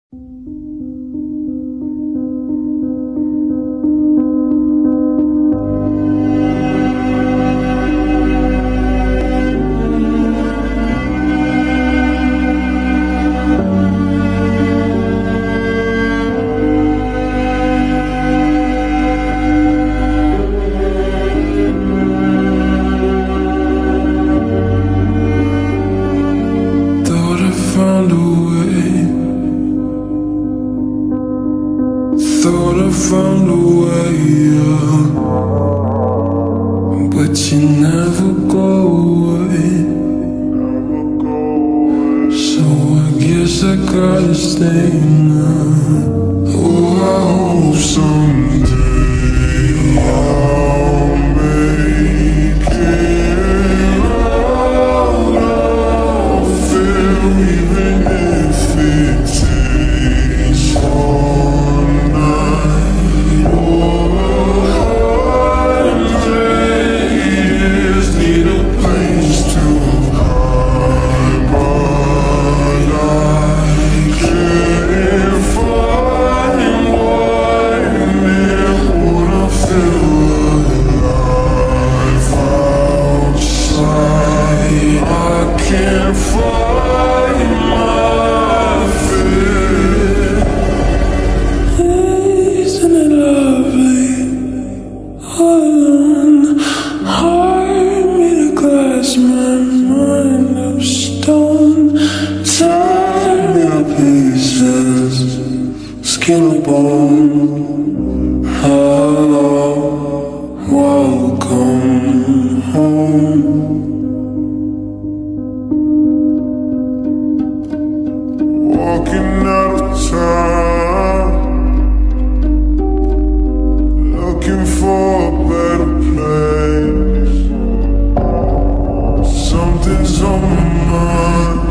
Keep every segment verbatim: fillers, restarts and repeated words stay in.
Found a way, thought I found a way, yeah. But you never go away, so I guess I gotta stay now. Oh, I hope someday I'll make it out of fear, even if it takes all night. Oh, hundreds need a place to hide, but I can't find one that wanna feel alive outside. I can't find my fear. Isn't it lovely? All alone, heart made of glass, my mind of stone. Tear me to pieces, skin and bone. Hello, welcome home. Walking out of town, looking for a better place. Something's on my mind,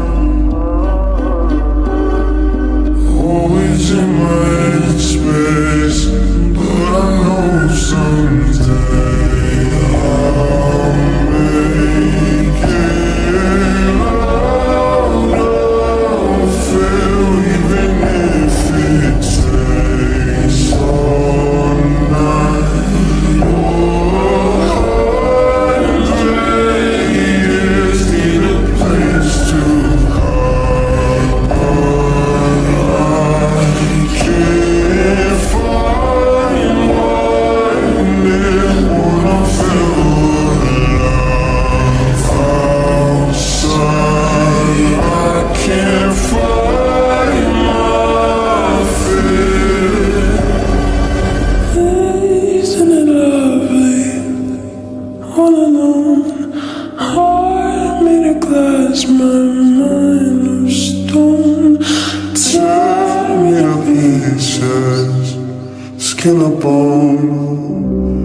always in my head space. But I know someday I'll make it out of fear, even if it takes all night. Oh, hundreds need a place to hide, but I can't find one that wanna feel alive outside. I can't find my fear. Isn't it lovely? All alone, heart made of glass, my mind of stone. Tear me to pieces, skin and bone.